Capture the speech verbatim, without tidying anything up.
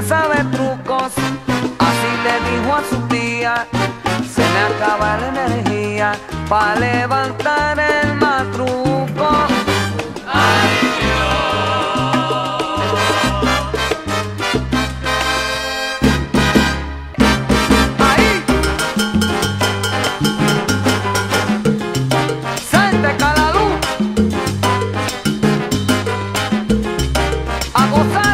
sabe trucos, así le dijo a su tía. Se me acaba la energía pa' levantar el matruco. ¡Ay, ahí! ¡Salte, Calalú! ¡A gozar!